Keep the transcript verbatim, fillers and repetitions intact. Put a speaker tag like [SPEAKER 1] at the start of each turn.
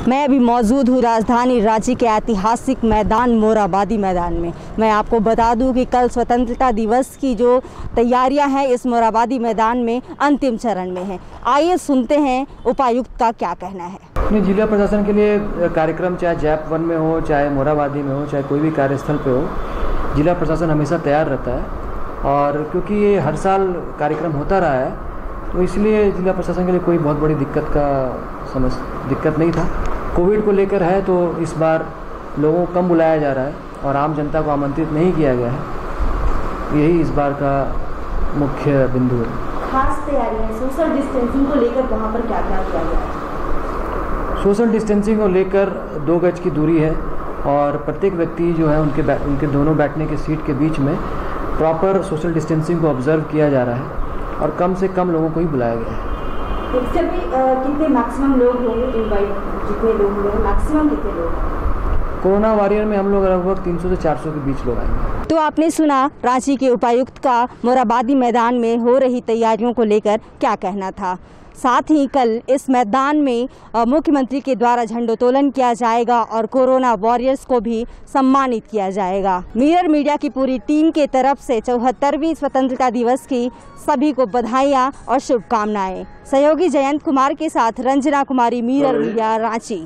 [SPEAKER 1] मैं अभी मौजूद हूँ राजधानी रांची के ऐतिहासिक मैदान मोरहाबादी मैदान में। मैं आपको बता दूं कि कल स्वतंत्रता दिवस की जो तैयारियां हैं इस मोरहाबादी मैदान में अंतिम चरण में हैं। आइए सुनते हैं उपायुक्त का क्या कहना है।
[SPEAKER 2] अपने जिला प्रशासन के लिए कार्यक्रम चाहे जैप वन में हो, चाहे मोरहाबादी में हो, चाहे कोई भी कार्यस्थल पे हो, जिला प्रशासन हमेशा तैयार रहता है। और क्योंकि ये हर साल कार्यक्रम होता रहा है तो इसलिए जिला प्रशासन के लिए कोई बहुत बड़ी दिक्कत का समस्या दिक्कत नहीं था। कोविड को लेकर है तो इस बार लोगों को कम बुलाया जा रहा है और आम जनता को आमंत्रित नहीं किया गया है। यही इस बार का मुख्य बिंदु है।
[SPEAKER 1] खास तैयारियां सोशल डिस्टेंसिंग को लेकर वहाँ पर क्या क्या किया गया है?
[SPEAKER 2] सोशल डिस्टेंसिंग को लेकर दो गज की दूरी है और प्रत्येक व्यक्ति जो है उनके उनके दोनों बैठने के सीट के बीच में प्रॉपर सोशल डिस्टेंसिंग को ऑब्जर्व किया जा रहा है और कम से कम लोगों को ही बुलाया गया है।
[SPEAKER 1] इससे भी कितने मैक्सिमम लोग होंगे इनवाइट, जितने लोग होंगे मैक्सिमम कितने लोग?
[SPEAKER 2] कोरोना वॉरियर में हम लोग लगभग तीन सौ से चार सौ के बीच लोग आएंगे।
[SPEAKER 1] तो आपने सुना रांची के उपायुक्त का मोरहाबादी मैदान में हो रही तैयारियों को लेकर क्या कहना था। साथ ही कल इस मैदान में मुख्यमंत्री के द्वारा झंडोत्तोलन किया जाएगा और कोरोना वॉरियर्स को भी सम्मानित किया जाएगा। मिरर मीडिया की पूरी टीम के तरफ से चौहत्तरवीं स्वतंत्रता दिवस की सभी को बधाइयाँ और शुभकामनाएं। सहयोगी जयंत कुमार के साथ रंजना कुमारी, मिरर मीडिया, रांची।